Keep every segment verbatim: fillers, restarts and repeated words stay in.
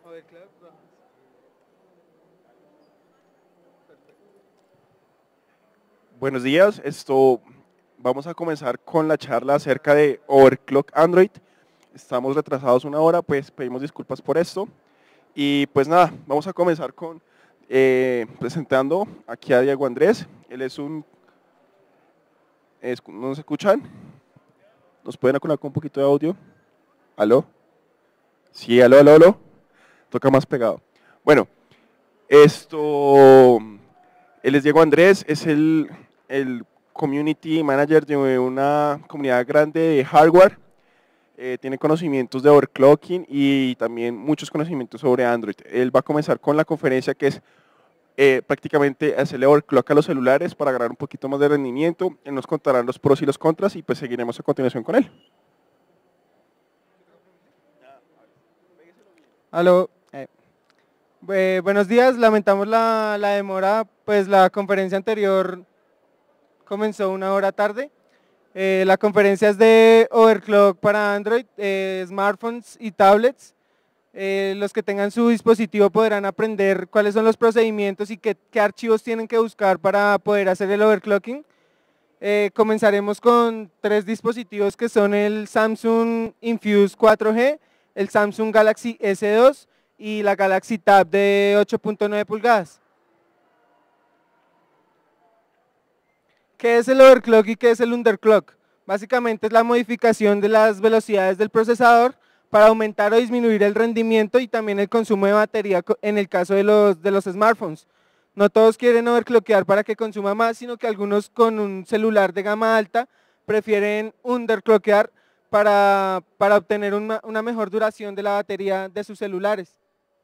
Buenos días, esto vamos a comenzar con la charla acerca de Overclock Android. Estamos retrasados una hora, pues pedimos disculpas por esto. Y pues nada, vamos a comenzar con eh, presentando aquí a Diego Andrés. Él es un... es- ¿no nos escuchan? ¿Nos pueden colocar un poquito de audio? ¿Aló? Sí, aló, aló, aló. Toca más pegado. Bueno, esto... Él es Diego Andrés, es el, el Community Manager de una comunidad grande de hardware. Eh, tiene conocimientos de overclocking y también muchos conocimientos sobre Android. Él va a comenzar con la conferencia que es eh, prácticamente hacerle overclock a los celulares para ganar un poquito más de rendimiento. Él nos contará los pros y los contras y pues seguiremos a continuación con él. Aló, eh, bue- buenos días, lamentamos la, la demora, pues la conferencia anterior comenzó una hora tarde. Eh, la conferencia es de overclock para Android, eh, smartphones y tablets. Eh, los que tengan su dispositivo podrán aprender cuáles son los procedimientos y qué, qué archivos tienen que buscar para poder hacer el overclocking. Eh, comenzaremos con tres dispositivos que son el Samsung Infuse cuatro G, el Samsung Galaxy S dos y la Galaxy Tab de ocho punto nueve pulgadas. ¿Qué es el overclock y qué es el underclock? Básicamente es la modificación de las velocidades del procesador para aumentar o disminuir el rendimiento y también el consumo de batería en el caso de los, de los smartphones. No todos quieren overclockear para que consuma más, sino que algunos con un celular de gama alta prefieren underclockear para, para obtener una, una mejor duración de la batería de sus celulares.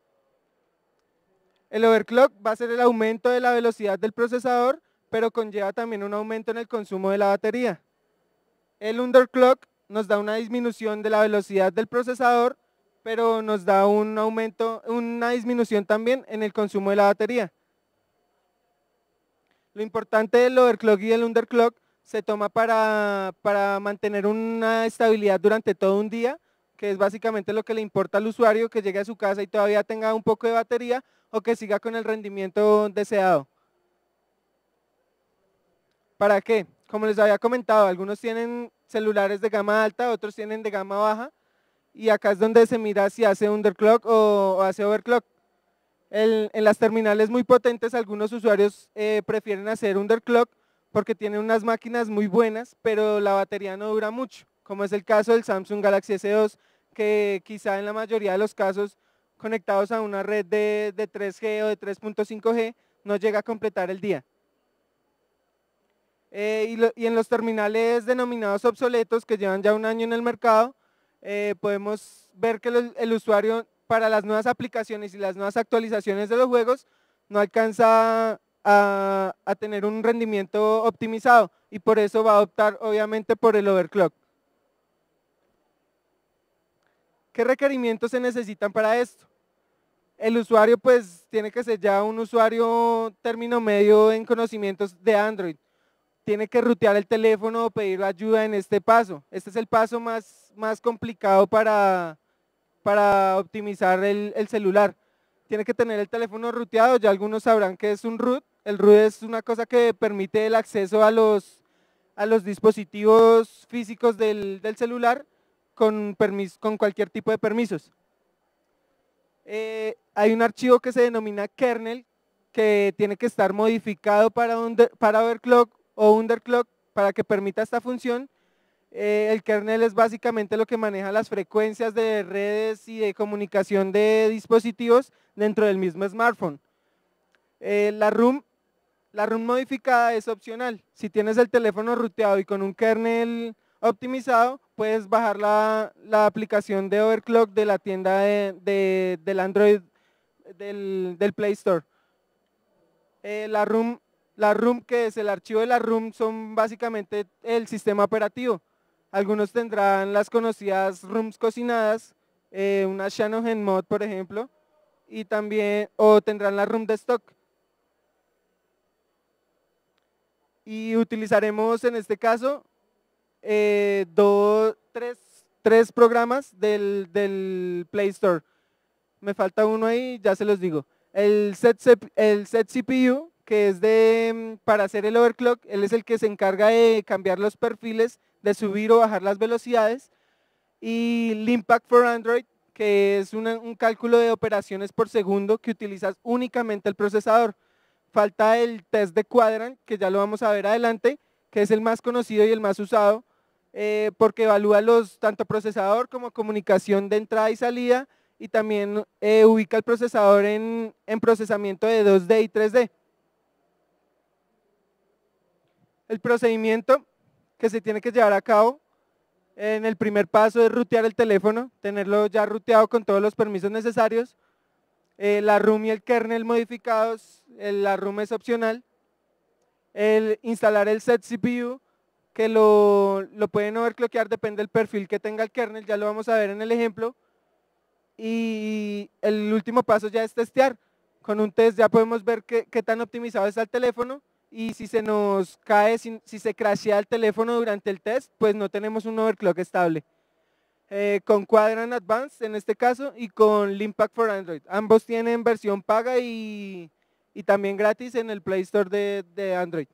El overclock va a ser el aumento de la velocidad del procesador, pero conlleva también un aumento en el consumo de la batería. El underclock nos da una disminución de la velocidad del procesador, pero nos da un aumento, una disminución también en el consumo de la batería. Lo importante del overclock y el underclock se toma para, para mantener una estabilidad durante todo un día, que es básicamente lo que le importa al usuario, que llegue a su casa y todavía tenga un poco de batería o que siga con el rendimiento deseado. ¿Para qué? Como les había comentado, algunos tienen celulares de gama alta, otros tienen de gama baja, y acá es donde se mira si hace underclock o, o hace overclock. El, en las terminales muy potentes, algunos usuarios eh, prefieren hacer underclock porque tienen unas máquinas muy buenas, pero la batería no dura mucho, como es el caso del Samsung Galaxy S dos, que quizá en la mayoría de los casos conectados a una red de, de tres G o de tres punto cinco G no llega a completar el día. Eh, y, lo, y en los terminales denominados obsoletos que llevan ya un año en el mercado, eh, podemos ver que el, el usuario para las nuevas aplicaciones y las nuevas actualizaciones de los juegos no alcanza a, a tener un rendimiento optimizado y por eso va a optar obviamente por el overclock. ¿Qué requerimientos se necesitan para esto? El usuario pues tiene que ser ya un usuario término medio en conocimientos de Android. Tiene que rutear el teléfono o pedir ayuda en este paso. Este es el paso más, más complicado para, para optimizar el, el celular. Tiene que tener el teléfono ruteado, ya algunos sabrán que es un root. El root es una cosa que permite el acceso a los, a los dispositivos físicos del, del celular con, permis, con cualquier tipo de permisos. Eh, hay un archivo que se denomina kernel que tiene que estar modificado para, under, para overclock o underclock para que permita esta función. Eh, el kernel es básicamente lo que maneja las frecuencias de redes y de comunicación de dispositivos dentro del mismo smartphone. Eh, la ROM, la ROM modificada es opcional. Si tienes el teléfono ruteado y con un kernel optimizado, puedes bajar la, la aplicación de overclock de la tienda de, de, del Android del, del Play Store. Eh, la ROM La ROM, que es el archivo de la ROM, son básicamente el sistema operativo. Algunos tendrán las conocidas ROMs cocinadas, eh, una Shanahan Mod, por ejemplo, y también, o tendrán la ROM de stock. Y utilizaremos en este caso eh, dos, tres, tres programas del, del Play Store. me falta uno ahí, ya se los digo. El set, el set C P U, que es de, para hacer el overclock, él es el que se encarga de cambiar los perfiles, de subir o bajar las velocidades. Y Limpact for Android, que es una, un cálculo de operaciones por segundo que utilizas únicamente el procesador. Falta el test de Quadrant, que ya lo vamos a ver adelante, que es el más conocido y el más usado, eh, porque evalúa los, tanto procesador como comunicación de entrada y salida, y también eh, ubica el procesador en, en procesamiento de dos D y tres D. El procedimiento que se tiene que llevar a cabo en el primer paso es rutear el teléfono, tenerlo ya ruteado con todos los permisos necesarios. Eh, la ROM y el kernel modificados, el, la ROM es opcional. El instalar el set C P U, que lo, lo pueden overclockear, depende del perfil que tenga el kernel, ya lo vamos a ver en el ejemplo. Y el último paso ya es testear. Con un test ya podemos ver qué, qué tan optimizado está el teléfono, y si se nos cae, si, si se crashea el teléfono durante el test, pues no tenemos un overclock estable. Eh, con Quadrant Advanced en este caso y con Limpact for Android. Ambos tienen versión paga y, y también gratis en el Play Store de, de Android.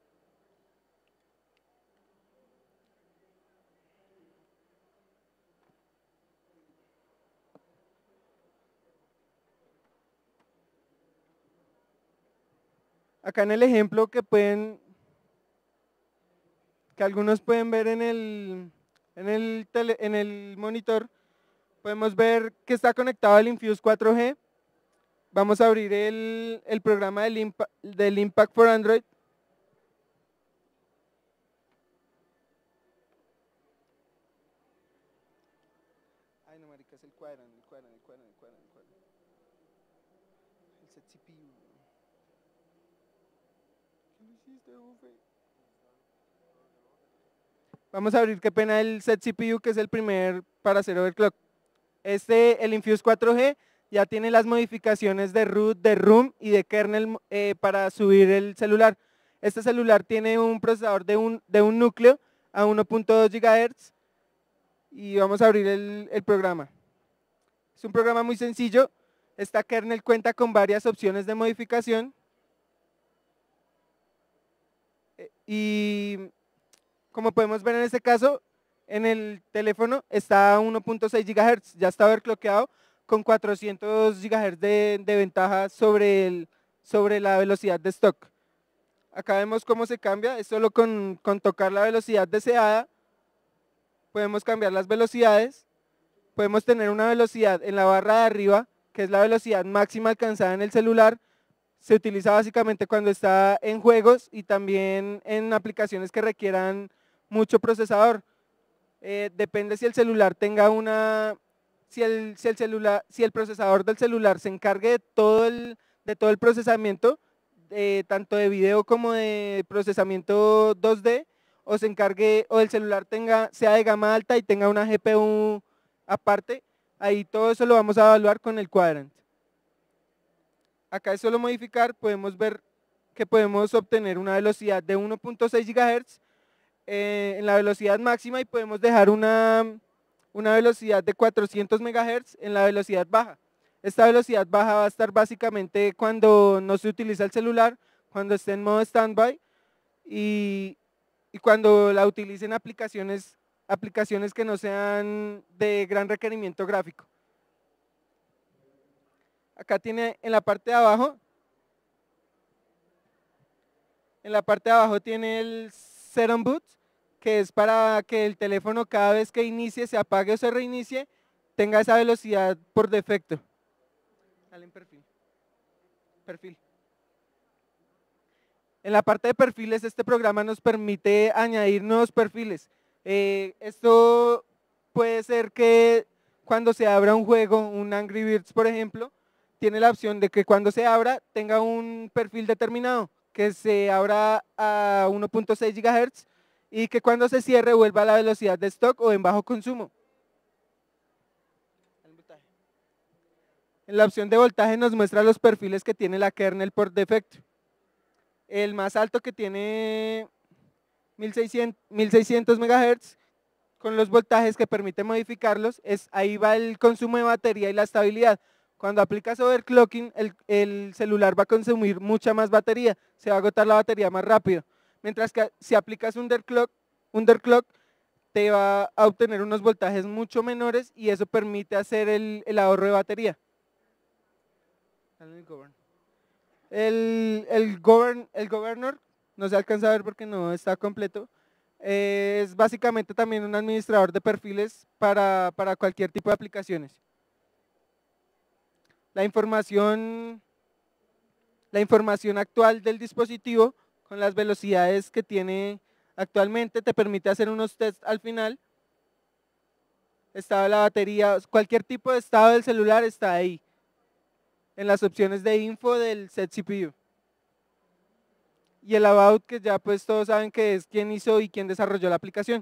Acá en el ejemplo que pueden, que algunos pueden ver en el, en el, tele, en el monitor, podemos ver que está conectado al Infuse cuatro G. Vamos a abrir el, el programa del Impact, del Impact for Android. Ay, no, marica, es el Quadrant, el Quadrant, el Quadrant, el Quadrant, el Quadrant. El set C P U. ¿Qué le hiciste, Bufe? Vamos a abrir, qué pena, el set C P U, que es el primer para hacer overclock. Este, el Infuse cuatro G, ya tiene las modificaciones de root, de ROM y de kernel eh, para subir el celular. Este celular tiene un procesador de un, de un núcleo a uno punto dos gigahertz y vamos a abrir el, el programa. Es un programa muy sencillo. Esta kernel cuenta con varias opciones de modificación y como podemos ver en este caso, en el teléfono está a uno punto seis gigahertz, ya está overclockeado con cuatrocientos gigahertz de, de ventaja sobre, el, sobre la velocidad de stock. Acá vemos cómo se cambia, es solo con, con tocar la velocidad deseada. Podemos cambiar las velocidades, podemos tener una velocidad en la barra de arriba, que es la velocidad máxima alcanzada en el celular. Se utiliza básicamente cuando está en juegos y también en aplicaciones que requieran mucho procesador. Eh, depende si el celular tenga una, si el, si el celular, si el procesador del celular se encargue de todo el, de todo el procesamiento, eh, tanto de video como de procesamiento dos D, o se encargue, o el celular tenga, sea de gama alta y tenga una G P U aparte, ahí todo eso lo vamos a evaluar con el Quadrant. Acá es solo modificar, podemos ver que podemos obtener una velocidad de uno punto seis gigahertz eh, en la velocidad máxima y podemos dejar una, una velocidad de cuatrocientos megahertz en la velocidad baja. Esta velocidad baja va a estar básicamente cuando no se utiliza el celular, cuando esté en modo standby y, y cuando la utilicen aplicaciones, aplicaciones que no sean de gran requerimiento gráfico. Acá tiene en la parte de abajo, en la parte de abajo tiene el Set on Boot, que es para que el teléfono cada vez que inicie, se apague o se reinicie, tenga esa velocidad por defecto. Dale en perfil. Perfil. En la parte de perfiles, este programa nos permite añadir nuevos perfiles. Eh, esto puede ser que cuando se abra un juego, un Angry Birds por ejemplo, tiene la opción de que cuando se abra tenga un perfil determinado, que se abra a uno punto seis gigahertz y que cuando se cierre vuelva a la velocidad de stock o en bajo consumo. En la opción de voltaje nos muestra los perfiles que tiene la kernel por defecto. El más alto, que tiene mil seiscientos megahertz, con los voltajes que permite modificarlos, es, ahí va el consumo de batería y la estabilidad. Cuando aplicas overclocking, el, el celular va a consumir mucha más batería, se va a agotar la batería más rápido. Mientras que si aplicas underclock, underclock te va a obtener unos voltajes mucho menores y eso permite hacer el, el ahorro de batería. El, el, govern, el governor, no se alcanza a ver porque no está completo, eh, es básicamente también un administrador de perfiles para, para cualquier tipo de aplicaciones. La información, la información actual del dispositivo con las velocidades que tiene actualmente te permite hacer unos tests al final. Estado de la batería, cualquier tipo de estado del celular está ahí, en las opciones de info del set C P U. Y el about, que ya pues todos saben que es quién hizo y quién desarrolló la aplicación.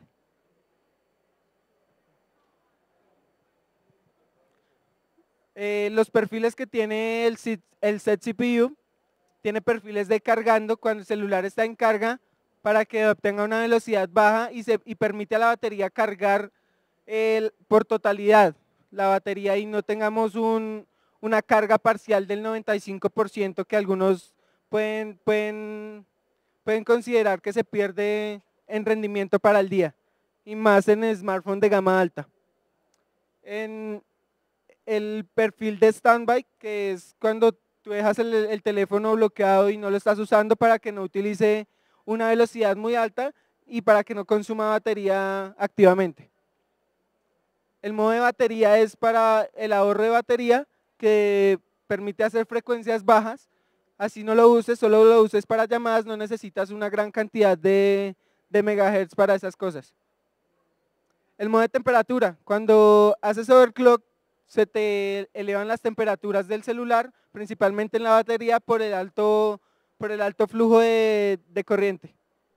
Eh, los perfiles que tiene el, el set C P U, tiene perfiles de cargando cuando el celular está en carga para que obtenga una velocidad baja y, se, y permite a la batería cargar el, por totalidad la batería y no tengamos un, una carga parcial del noventa y cinco por ciento que algunos pueden, pueden, pueden considerar que se pierde en rendimiento para el día, y más en el smartphone de gama alta. En el perfil de standby, que es cuando tú dejas el, el teléfono bloqueado y no lo estás usando para que no utilice una velocidad muy alta y para que no consuma batería activamente. El modo de batería es para el ahorro de batería, que permite hacer frecuencias bajas, así no lo uses, solo lo uses para llamadas, no necesitas una gran cantidad de, de megahertz para esas cosas. El modo de temperatura, cuando haces overclock se te elevan las temperaturas del celular, principalmente en la batería por el alto, por el alto flujo de, de corriente.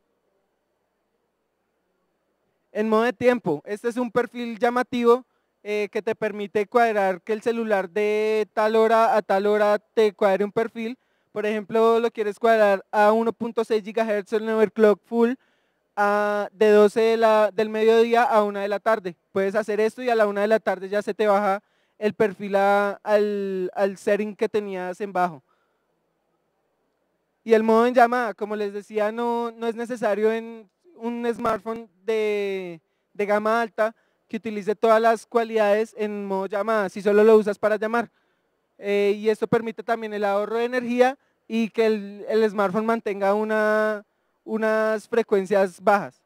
En modo de tiempo, este es un perfil llamativo eh, que te permite cuadrar que el celular de tal hora a tal hora te cuadre un perfil. Por ejemplo, lo quieres cuadrar a uno punto seis gigahertz en overclock full, a, de doce de la, del mediodía a una de la tarde. Puedes hacer esto y a la una de la tarde ya se te baja el perfil a, al, al setting que tenías en bajo. Y el modo en llamada, como les decía, no, no es necesario en un smartphone de, de gama alta que utilice todas las cualidades en modo llamada, si solo lo usas para llamar. Eh, y esto permite también el ahorro de energía y que el, el smartphone mantenga una, unas frecuencias bajas.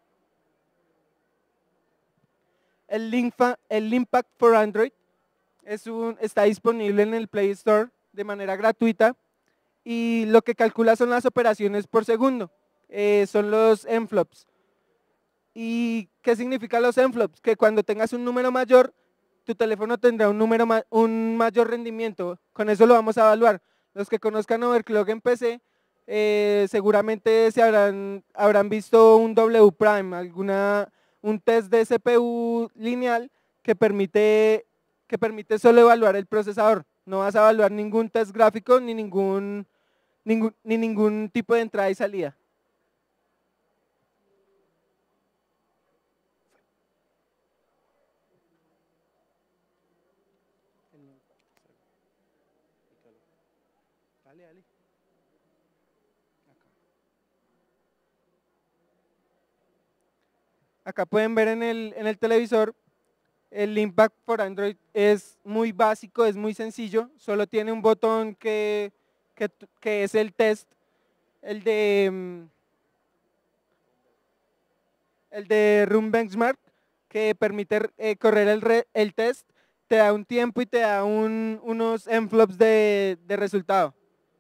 El Linkpack, el Linkpack for Android es un, está disponible en el Play Store de manera gratuita y lo que calcula son las operaciones por segundo, eh, son los M flops. ¿Y qué significan los M flops? Que cuando tengas un número mayor, tu teléfono tendrá un, número ma un mayor rendimiento. Con eso lo vamos a evaluar. Los que conozcan overclock en P C, eh, seguramente se habrán, habrán visto un W Prime, alguna, un test de C P U lineal que permite, que permite solo evaluar el procesador. No vas a evaluar ningún test gráfico ni ningún, ningún, ni ningún tipo de entrada y salida. Dale, dale. Acá. Acá pueden ver en el, en el televisor, el Linkpack for Android es muy básico, es muy sencillo, solo tiene un botón que, que, que es el test, el de, el de Run Benchmark, que permite eh, correr el, re, el test, te da un tiempo y te da un, unos M flops de, de resultado.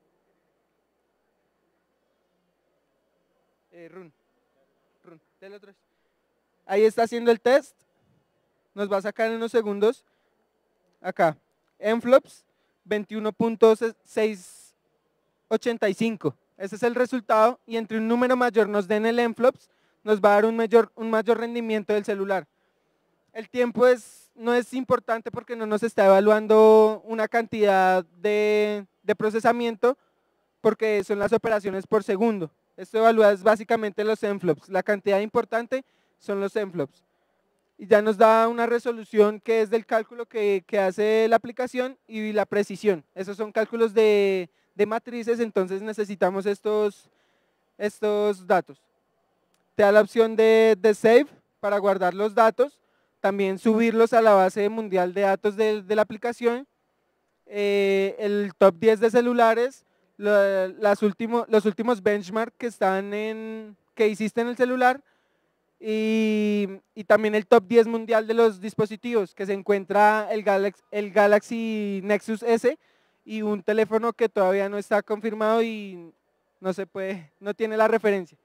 Eh, run, run, del otro. Ahí está haciendo el test, nos va a sacar en unos segundos. Acá, M flops veintiuno punto seiscientos ochenta y cinco. Ese es el resultado y entre un número mayor nos den el M flops, nos va a dar un mayor, un mayor rendimiento del celular. El tiempo es, no es importante porque no nos está evaluando una cantidad de, de procesamiento, porque son las operaciones por segundo. Esto evalúa básicamente los M flops. La cantidad importante son los M flops. y ya nos da una resolución que es del cálculo que, que hace la aplicación y la precisión. Esos son cálculos de, de matrices, entonces necesitamos estos, estos datos. Te da la opción de, de save para guardar los datos, también subirlos a la base mundial de datos de, de la aplicación, eh, el top diez de celulares, lo, las último, los últimos benchmark que, están en, que hiciste en el celular, y, y también el top diez mundial de los dispositivos, que se encuentra el Galaxy, el Galaxy Nexus S y un teléfono que todavía no está confirmado y no se puede, no tiene la referencia.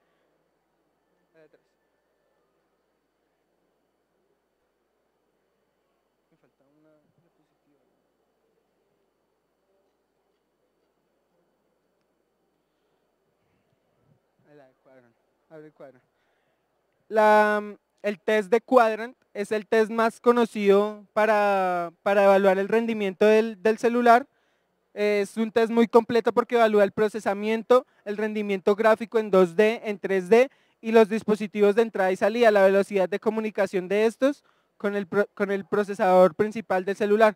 Abre Quadrant. La, el test de Quadrant es el test más conocido para, para evaluar el rendimiento del, del celular. Es un test muy completo porque evalúa el procesamiento, el rendimiento gráfico en dos D, en tres D y los dispositivos de entrada y salida, la velocidad de comunicación de estos con el, con el procesador principal del celular.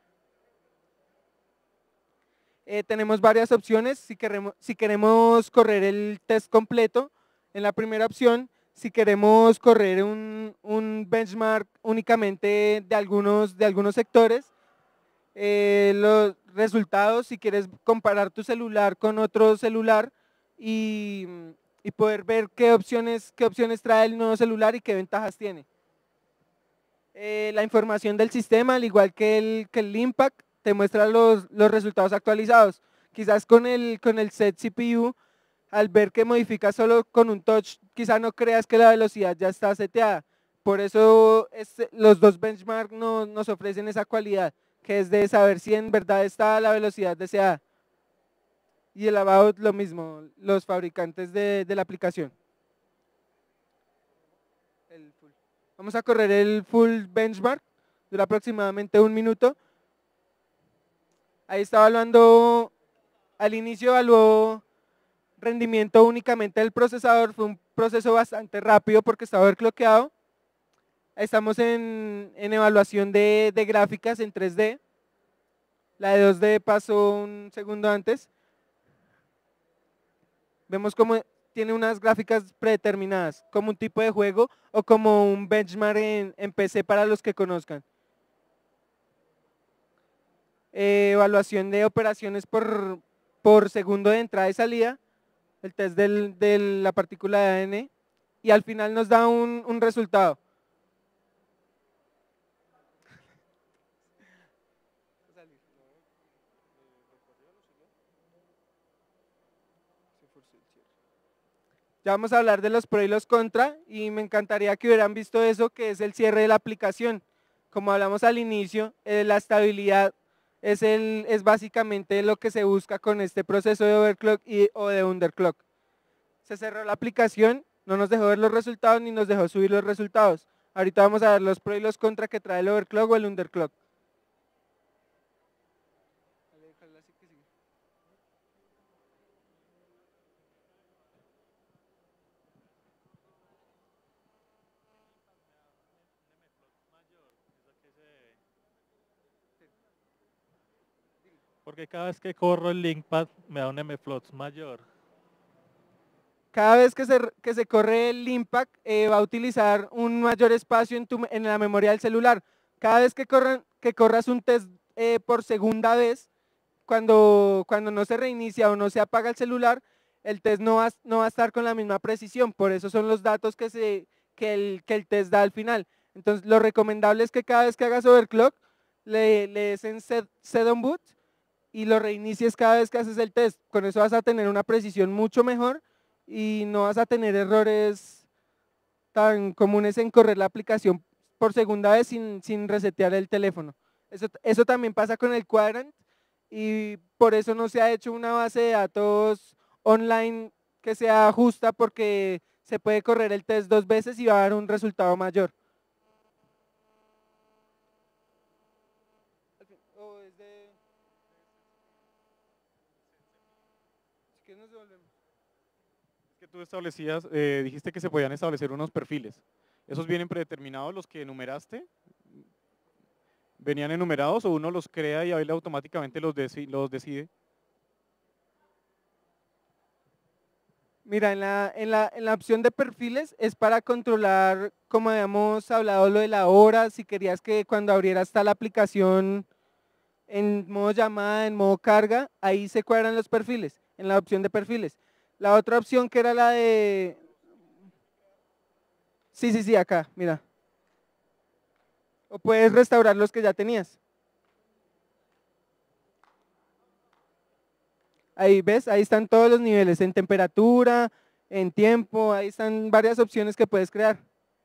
Eh, tenemos varias opciones si queremos, si queremos correr el test completo. En la primera opción, si queremos correr un, un benchmark únicamente de algunos, de algunos sectores, eh, los resultados, si quieres comparar tu celular con otro celular y, y poder ver qué opciones, qué opciones trae el nuevo celular y qué ventajas tiene. Eh, la información del sistema, al igual que el, que el Impact, te muestra los, los resultados actualizados. Quizás con el, con el set C P U, al ver que modifica solo con un touch, quizás no creas que la velocidad ya está seteada. Por eso este, los dos benchmarks no, nos ofrecen esa cualidad, que es de saber si en verdad está la velocidad deseada. Y el About lo mismo, los fabricantes de, de la aplicación. El full. Vamos a correr el full benchmark, dura aproximadamente un minuto. Ahí está evaluando, al inicio evaluó rendimiento únicamente del procesador, fue un proceso bastante rápido porque estaba overclockeado. Estamos en, en evaluación de, de gráficas en tres D. La de dos D pasó un segundo antes. Vemos cómo tiene unas gráficas predeterminadas, como un tipo de juego o como un benchmark en, en P C para los que conozcan. Eh, evaluación de operaciones por, por segundo de entrada y salida, el test del, de la partícula de A D N, y al final nos da un, un resultado. Ya vamos a hablar de los pros y los contra, y me encantaría que hubieran visto eso, que es el cierre de la aplicación. Como hablamos al inicio, eh, la estabilidad es, el, es básicamente lo que se busca con este proceso de overclock y, o de underclock. Se cerró la aplicación, no nos dejó ver los resultados ni nos dejó subir los resultados. Ahorita vamos a ver los pros y los contra que trae el overclock o el underclock. Porque cada vez que corro el linkpad me da un mflops mayor. Cada vez que se, que se corre el Impact, eh, va a utilizar un mayor espacio en, tu, en la memoria del celular. Cada vez que, corran, que corras un test eh, por segunda vez, cuando, cuando no se reinicia o no se apaga el celular, el test no va, no va a estar con la misma precisión. Por eso son los datos que, se, que, el, que el test da al final. Entonces, lo recomendable es que cada vez que hagas overclock, le, le des en set, set on boot y lo reinicies cada vez que haces el test. Con eso vas a tener una precisión mucho mejor y no vas a tener errores tan comunes en correr la aplicación por segunda vez sin, sin resetear el teléfono. Eso, eso también pasa con el Quadrant y por eso no se ha hecho una base de datos online que sea justa, porque se puede correr el test dos veces y va a dar un resultado mayor. Es que tú establecías, eh, dijiste que se podían establecer unos perfiles. ¿Esos vienen predeterminados los que enumeraste? ¿Venían enumerados o uno los crea y él automáticamente los, deci los decide? Mira, en la, en, la, en la opción de perfiles es para controlar, como habíamos hablado, lo de la hora, si querías que cuando abrieras tal aplicación en modo llamada, en modo carga, ahí se cuadran los perfiles, en la opción de perfiles. La otra opción que era la de... Sí, sí, sí, acá, mira. O puedes restaurar los que ya tenías. Ahí ves, ahí están todos los niveles, en temperatura, en tiempo, ahí están varias opciones que puedes crear.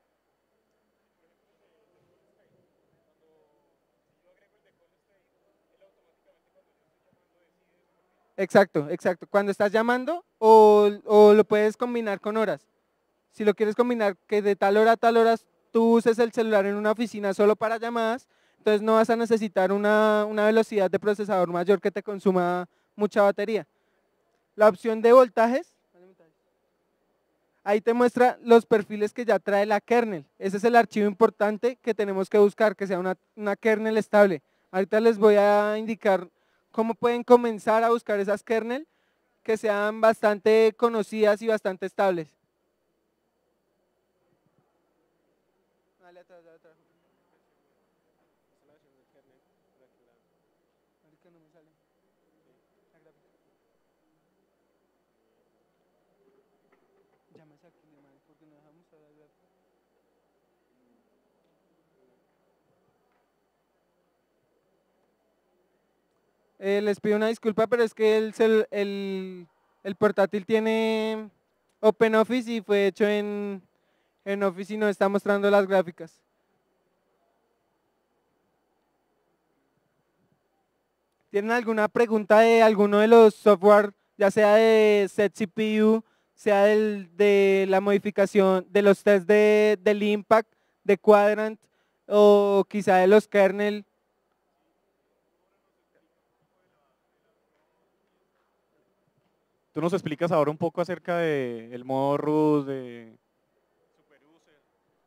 Exacto, exacto. Cuando estás llamando o, o lo puedes combinar con horas. Si lo quieres combinar que de tal hora a tal hora tú uses el celular en una oficina solo para llamadas, entonces no vas a necesitar una, una velocidad de procesador mayor que te consuma mucha batería. La opción de voltajes, ahí te muestra los perfiles que ya trae la kernel. Ese es el archivo importante que tenemos que buscar, que sea una, una kernel estable. Ahorita les voy a indicar cómo pueden comenzar a buscar esas kernel que sean bastante conocidas y bastante estables. Dale atrás, dale atrás. Marica, no me sale. La gráfica. Llámese aquí, hermano, porque no dejamos a la gráfica. Eh, les pido una disculpa, pero es que el, cel- el, el portátil tiene OpenOffice y fue hecho en, en Office y no está mostrando las gráficas. ¿Tienen alguna pregunta de alguno de los software, ya sea de setCPU, sea del, de la modificación de los test de, del impact, de Quadrant o quizá de los kernel? ¿Tú nos explicas ahora un poco acerca del modo root, de superuser?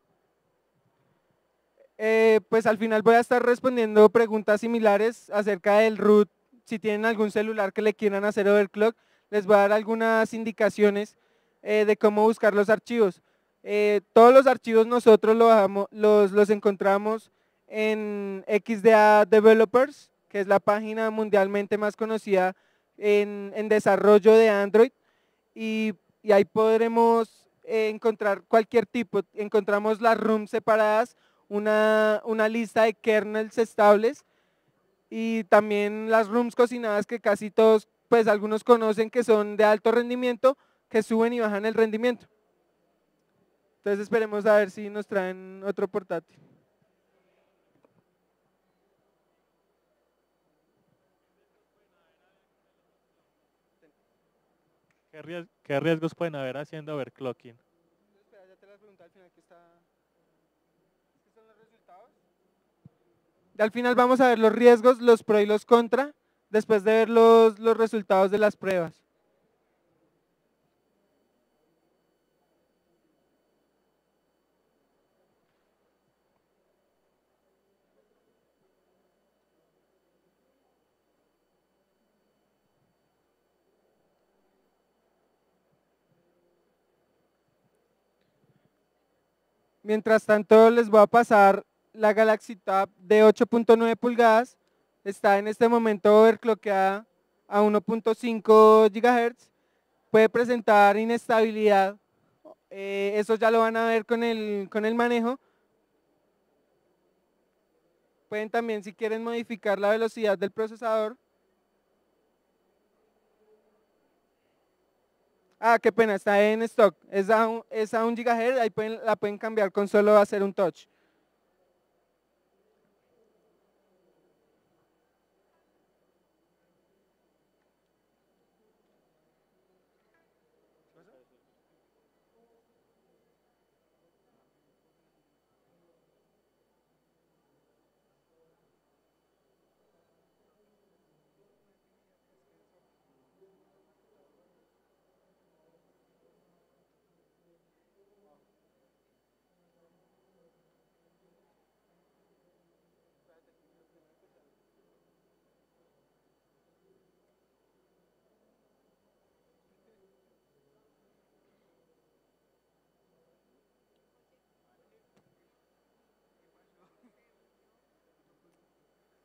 Eh, pues al final voy a estar respondiendo preguntas similares acerca del root. Si tienen algún celular que le quieran hacer overclock, les voy a dar algunas indicaciones eh, de cómo buscar los archivos. Eh, todos los archivos nosotros lo bajamos- los, los encontramos en X D A Developers, que es la página mundialmente más conocida en, en desarrollo de Android, y, y ahí podremos eh, encontrar cualquier tipo. Encontramos las ROMs separadas, una, una lista de kernels estables y también las ROMs cocinadas que casi todos, pues algunos conocen que son de alto rendimiento, que suben y bajan el rendimiento. Entonces esperemos a ver si nos traen otro portátil. ¿Qué, ries- qué riesgos pueden haber haciendo overclocking? Espera, ya te las pregunté al final que está... ¿Estos son los resultados? Y al final vamos a ver los riesgos, los pro y los contra, después de ver los, los resultados de las pruebas. Mientras tanto les voy a pasar la Galaxy Tab de ocho punto nueve pulgadas. Está en este momento overclockeada a uno punto cinco gigahertz. Puede presentar inestabilidad. Eh, eso ya lo van a ver con el, con el manejo. Pueden también, si quieren, modificar la velocidad del procesador. Ah, qué pena, está en stock. Es a un, es a un gigahertz, ahí pueden, la pueden cambiar con solo hacer un touch.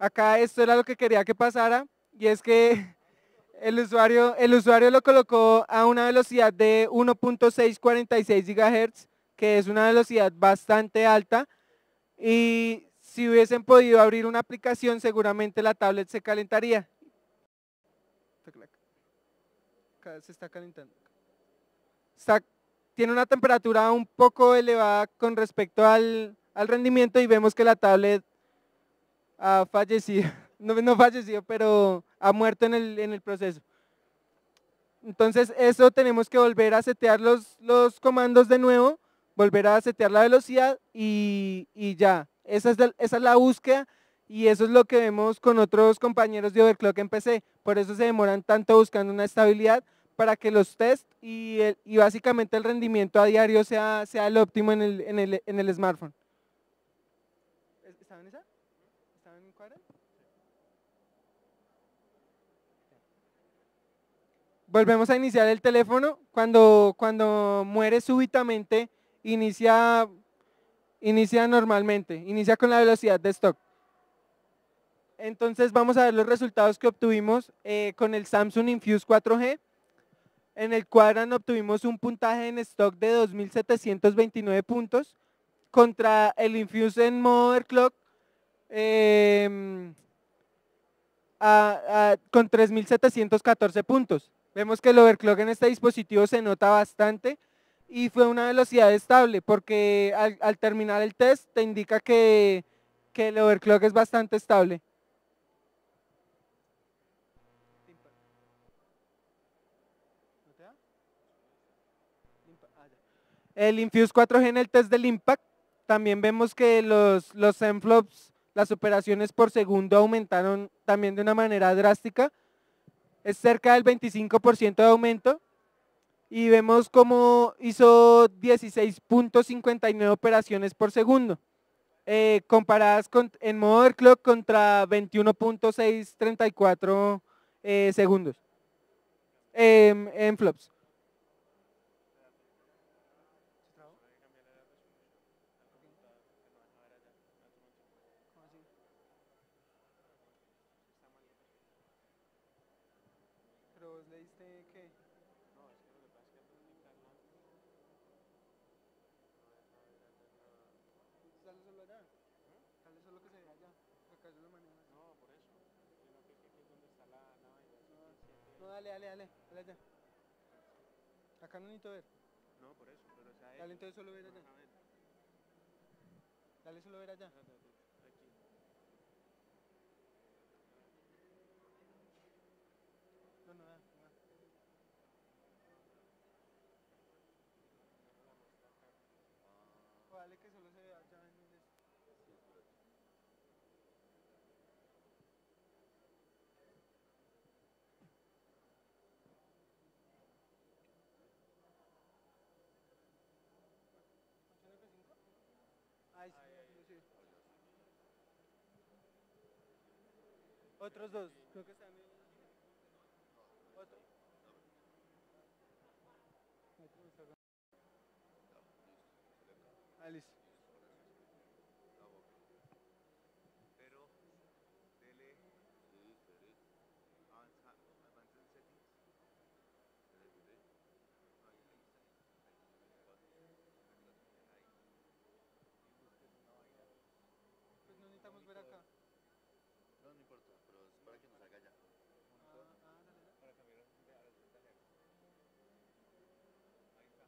acá esto era lo que quería que pasara, y es que el usuario, el usuario lo colocó a una velocidad de uno punto seiscientos cuarenta y seis gigahertz, que es una velocidad bastante alta, y si hubiesen podido abrir una aplicación, seguramente la tablet se calentaría. Acá se está calentando. Está, tiene una temperatura un poco elevada con respecto al, al rendimiento, y vemos que la tablet ha fallecido, no, no fallecido, pero ha muerto en el, en el proceso. Entonces eso tenemos que volver a setear los, los comandos de nuevo, volver a setear la velocidad y, y ya. Esa es, la, esa es la búsqueda, y eso es lo que vemos con otros compañeros de Overclock en P C. Por eso se demoran tanto buscando una estabilidad, para que los test y, el, y básicamente el rendimiento a diario sea, sea el óptimo en el, en el, en el smartphone. ¿Estaba en esa? ¿Estaba en cuadra? Volvemos a iniciar el teléfono. Cuando, cuando muere súbitamente, inicia, inicia normalmente, inicia con la velocidad de stock. Entonces vamos a ver los resultados que obtuvimos eh, con el Samsung Infuse cuatro G. En el Quadrant obtuvimos un puntaje en stock de dos mil setecientos veintinueve puntos contra el Infuse en modo Overclock eh, a, a, con tres mil setecientos catorce puntos. Vemos que el overclock en este dispositivo se nota bastante y fue una velocidad estable, porque al, al terminar el test te indica que, que el overclock es bastante estable. El Infuse cuatro G en el test del Impact, también vemos que los, los M-flops, las operaciones por segundo, aumentaron también de una manera drástica. Es cerca del veinticinco por ciento de aumento, y vemos cómo hizo dieciséis punto cincuenta y nueve operaciones por segundo, eh, comparadas con, en modo overclock contra veintiuno punto seiscientos treinta y cuatro eh, segundos eh, en flops. No, dale, dale, dale, dale allá. Acá no necesito ver. No, por eso, pero o sea, dale, entonces solo ver allá. Dale, solo ver allá. No, no, no. O dale que solo se vea allá en el... Ahí sí, sí. Otros dos, creo que están en... Otro. Ah, listo. Pues no necesitamos ver acá. No, no importa, pero es para que nos haga ya. Ah, ah, dale, dale. Para cambiar de a los italianos. Ahí está.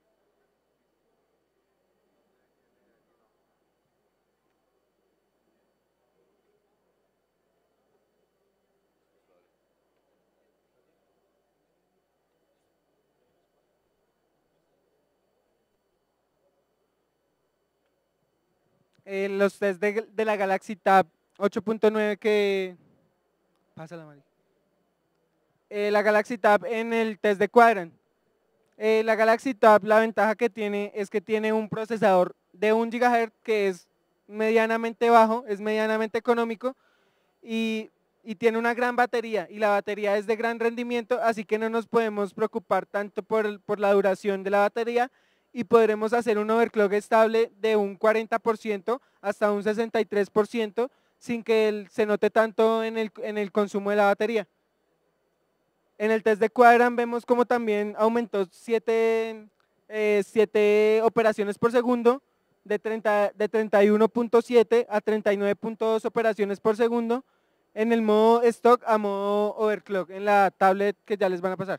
Eh, los test de, de la Galaxy Tab ocho punto nueve que... Pásala, Mari. Eh, la Galaxy Tab en el test de Quadrant. Eh, la Galaxy Tab, la ventaja que tiene es que tiene un procesador de un gigahertz que es medianamente bajo, es medianamente económico, y, y tiene una gran batería, y la batería es de gran rendimiento, así que no nos podemos preocupar tanto por, por la duración de la batería, y podremos hacer un overclock estable de un cuarenta por ciento hasta un sesenta y tres por ciento sin que el- se note tanto en el, en el consumo de la batería. En el test de Quadrant vemos como también aumentó siete operaciones por segundo, de, treinta, de treinta y uno punto siete a treinta y nueve punto dos operaciones por segundo, en el modo stock a modo overclock, en la tablet que ya les van a pasar.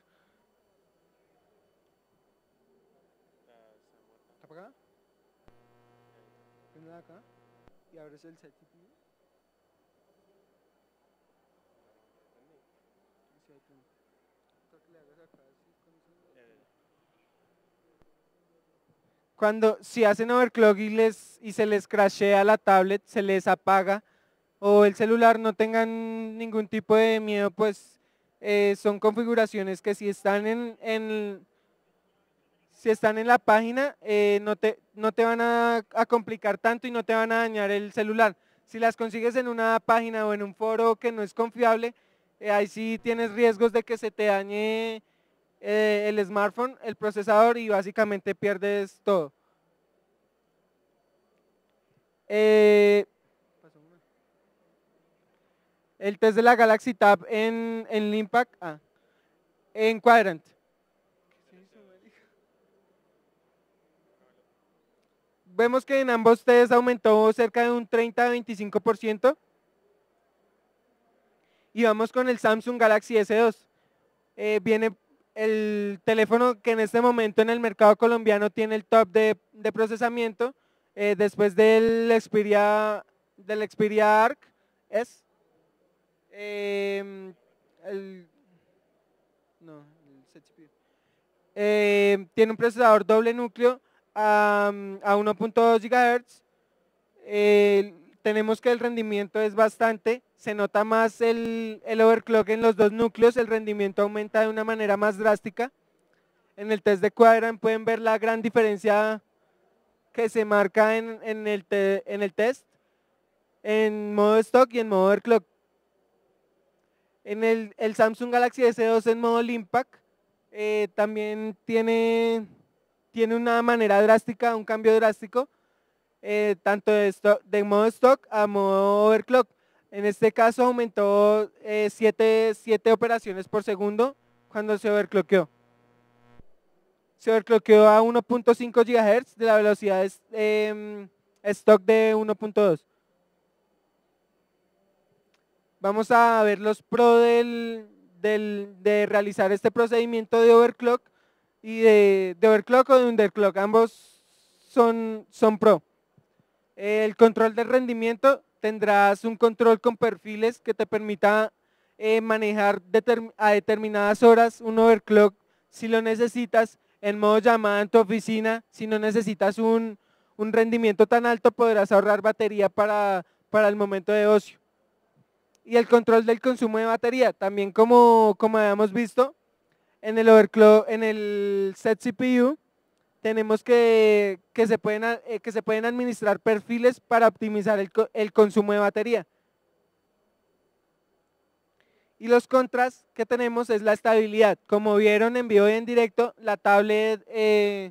¿Está apagada? ¿Prende acá? Y abres el set. Cuando si hacen overclock y, les, y se les crashea la tablet, se les apaga o el celular, no tengan ningún tipo de miedo, pues eh, son configuraciones que si están en, en si están en la página eh, no, te, no te van a, a complicar tanto y no te van a dañar el celular. Si las consigues en una página o en un foro que no es confiable, eh, ahí sí tienes riesgos de que se te dañe eh, el smartphone, el procesador y básicamente pierdes todo. Eh, el test de la Galaxy Tab en, en Limpack, ah, en Quadrant. Vemos que en ambos tests aumentó cerca de un treinta a veinticinco por ciento. Y vamos con el Samsung Galaxy S dos. Eh, viene el teléfono que en este momento en el mercado colombiano tiene el top de, de procesamiento, eh, después del Xperia, del Xperia Arc S. Eh, el, no, el Z C P U. Eh, tiene un procesador doble núcleo a, a uno punto dos gigahertz. Eh, tenemos que el rendimiento es bastante, se nota más el, el overclock en los dos núcleos, el rendimiento aumenta de una manera más drástica. En el test de Quadrant pueden ver la gran diferencia que se marca en, en, el, te, en el test, en modo stock y en modo overclock. En el, el Samsung Galaxy S dos en modo Limpack eh, también tiene, tiene una manera drástica, un cambio drástico, eh, tanto de, stock, de modo stock a modo overclock. En este caso aumentó siete operaciones por segundo cuando se overclockeó. Se overclockeó a uno punto cinco gigahertz de la velocidad eh, stock de uno punto dos. Vamos a ver los pros del, del, de realizar este procedimiento de overclock y de, de overclock o de underclock. Ambos son, son pro. El control de rendimiento, tendrás un control con perfiles que te permita eh, manejar determ a determinadas horas un overclock si lo necesitas, en modo llamada en tu oficina. Si no necesitas un, un rendimiento tan alto, podrás ahorrar batería para, para el momento de ocio. Y el control del consumo de batería, también como, como habíamos visto, en el overclock, en el set C P U, tenemos que, que, se pueden, eh, que se pueden administrar perfiles para optimizar el, el consumo de batería. Y los contras que tenemos es la estabilidad. Como vieron en vivo y en directo, la tablet... Eh,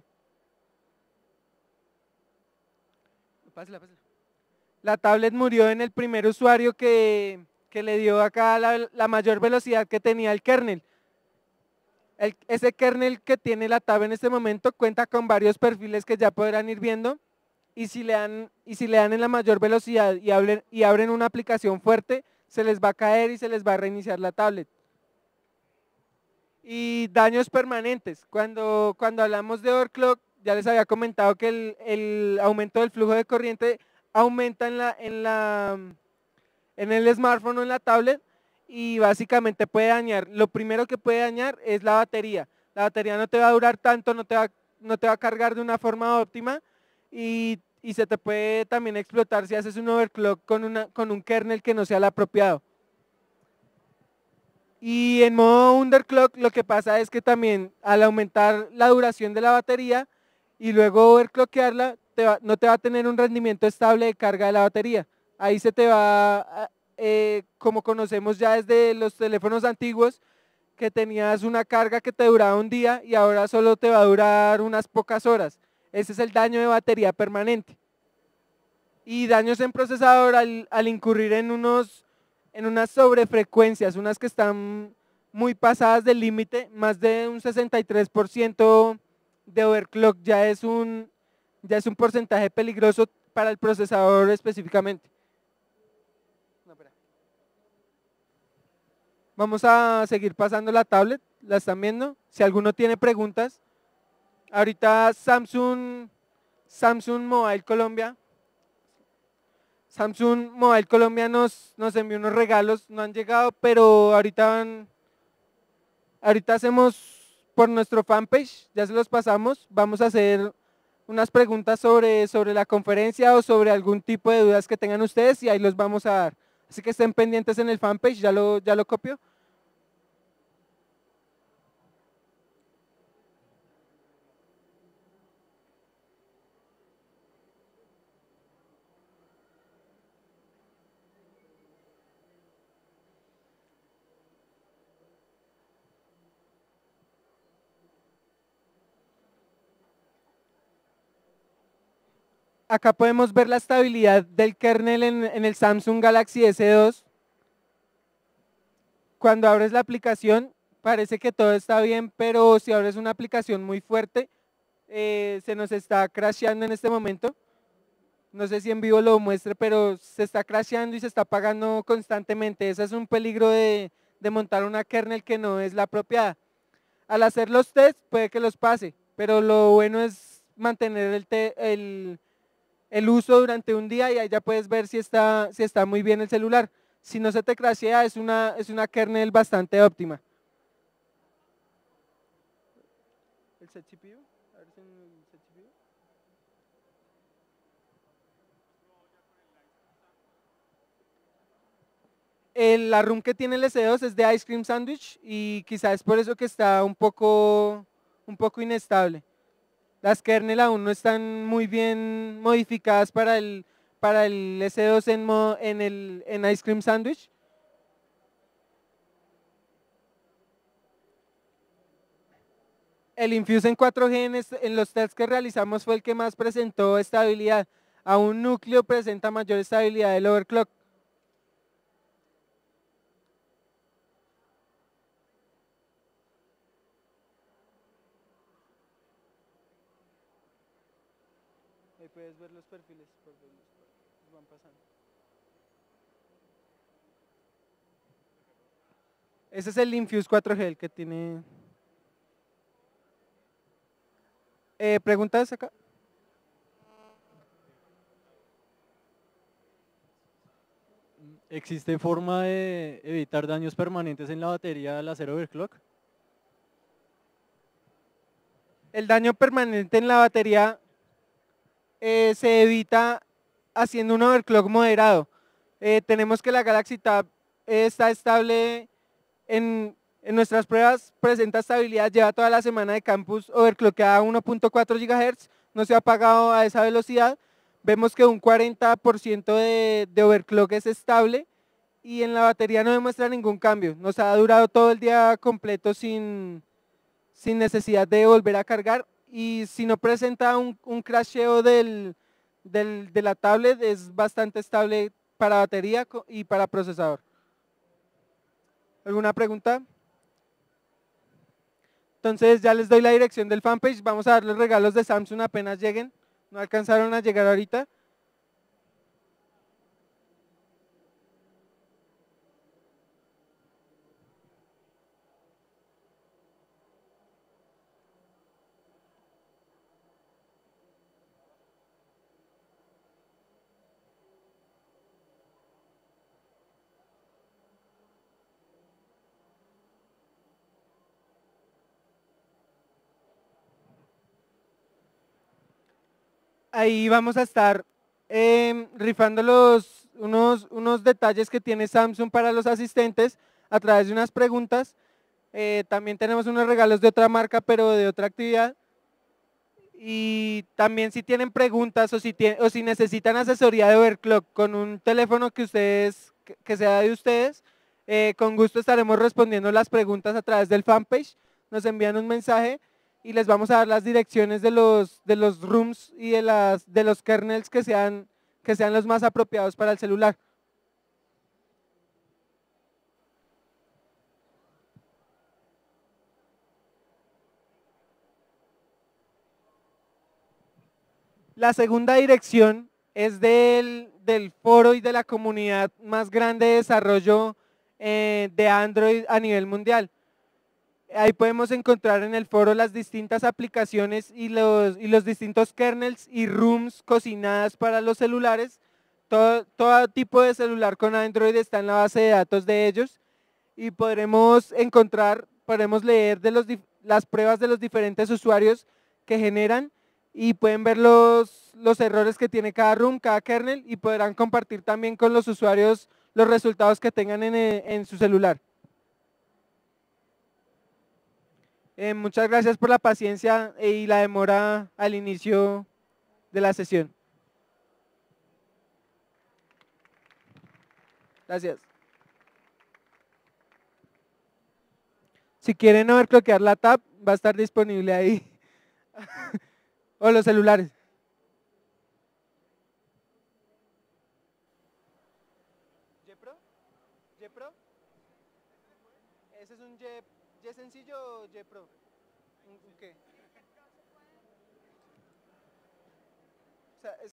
pásala, pásala. La tablet murió en el primer usuario que, que le dio acá la, la mayor velocidad que tenía el kernel. El, ese kernel que tiene la tab en este momento cuenta con varios perfiles que ya podrán ir viendo, y si le dan, y si le dan en la mayor velocidad y abren, y abren una aplicación fuerte, se les va a caer y se les va a reiniciar la tablet. Y daños permanentes. Cuando, cuando hablamos de overclock, ya les había comentado que el, el aumento del flujo de corriente aumenta en, la, en, la, en el smartphone o en la tablet, y básicamente puede dañar. Lo primero que puede dañar es la batería. La batería no te va a durar tanto, no te va, no te va a cargar de una forma óptima, y, y se te puede también explotar si haces un overclock con, una, con un kernel que no sea el apropiado. Y en modo underclock lo que pasa es que también al aumentar la duración de la batería y luego overclockearla, te va, no te va a tener un rendimiento estable de carga de la batería. Ahí se te va a, Eh, como conocemos ya desde los teléfonos antiguos, que tenías una carga que te duraba un día y ahora solo te va a durar unas pocas horas. Ese es el daño de batería permanente. y daños en procesador al, al incurrir en, unos, en unas sobrefrecuencias, unas que están muy pasadas del límite, más de un sesenta y tres por ciento de overclock ya es un, ya es un porcentaje peligroso para el procesador específicamente. Vamos a seguir pasando la tablet, la están viendo. Si alguno tiene preguntas, ahorita Samsung, Samsung Mobile Colombia, Samsung Mobile Colombia nos, nos envió unos regalos, no han llegado, pero ahorita van, ahorita hacemos por nuestro fanpage, ya se los pasamos, vamos a hacer unas preguntas sobre, sobre la conferencia o sobre algún tipo de dudas que tengan ustedes y ahí los vamos a dar. Así que estén pendientes en el fanpage, ya lo, ya lo copio. Acá podemos ver la estabilidad del kernel en, en el Samsung Galaxy S dos. Cuando abres la aplicación parece que todo está bien, pero si abres una aplicación muy fuerte, eh, se nos está crasheando en este momento. No sé si en vivo lo muestre, pero se está crasheando y se está apagando constantemente. Ese es un peligro de, de montar una kernel que no es la apropiada. Al hacer los tests puede que los pase, pero lo bueno es mantener el, te, el, el uso durante un día y ahí ya puedes ver si está, si está muy bien el celular. Si no se te crashea, es una, es una kernel bastante óptima. ¿El set C P U? A ver si en el set C P U. El, la ROM que tiene el S dos es de Ice Cream Sandwich y quizás es por eso que está un poco, un poco inestable. Las kernel aún no están muy bien modificadas para el, para el S dos en, en, el, en Ice Cream Sandwich. El Infuse en cuatro G en, este, en los tests que realizamos fue el que más presentó estabilidad. A un núcleo presenta mayor estabilidad del overclock. Ahí puedes ver los perfiles, por los van pasando. Ese es el Infuse cuatro G, el que tiene... Eh, ¿Preguntas acá? ¿Existe forma de evitar daños permanentes en la batería al hacer overclock? El daño permanente en la batería eh, se evita haciendo un overclock moderado. Eh, tenemos que la Galaxy Tab eh, está estable en, en nuestras pruebas, presenta estabilidad, lleva toda la semana de campus overclockada a uno punto cuatro gigahertz, no se ha apagado a esa velocidad. Vemos que un cuarenta por ciento de, de overclock es estable y en la batería no demuestra ningún cambio. Nos ha durado todo el día completo sin, sin necesidad de volver a cargar y si no presenta un, un crasheo del, del, de la tablet es bastante estable para batería y para procesador. ¿Alguna pregunta? Entonces ya les doy la dirección del fanpage, vamos a dar los regalos de Samsung apenas lleguen, no alcanzaron a llegar ahorita. Ahí vamos a estar eh, rifando los, unos, unos detalles que tiene Samsung para los asistentes a través de unas preguntas. Eh, también tenemos unos regalos de otra marca, pero de otra actividad. Y también si tienen preguntas o si, tiene, o si necesitan asesoría de overclock con un teléfono que, ustedes, que, que sea de ustedes, eh, con gusto estaremos respondiendo las preguntas a través del fanpage. Nos envían un mensaje y les vamos a dar las direcciones de los, de los rooms y de, las, de los kernels que sean, que sean los más apropiados para el celular. La segunda dirección es del, del foro y de la comunidad más grande de desarrollo eh, de Android a nivel mundial. Ahí podemos encontrar en el foro las distintas aplicaciones y los, y los distintos kernels y rooms cocinadas para los celulares. Todo, todo tipo de celular con Android está en la base de datos de ellos y podremos encontrar, podremos leer de los, las pruebas de los diferentes usuarios que generan y pueden ver los, los errores que tiene cada room, cada kernel y podrán compartir también con los usuarios los resultados que tengan en, en su celular. Eh, muchas gracias por la paciencia y la demora al inicio de la sesión. Gracias. Si quieren overclockear la tab, va a estar disponible ahí. O los celulares. ¿Yepro? ¿Yepro? Ese es un Y, ¿Y sencillo o Y Pro? ¿Un qué? O sea, es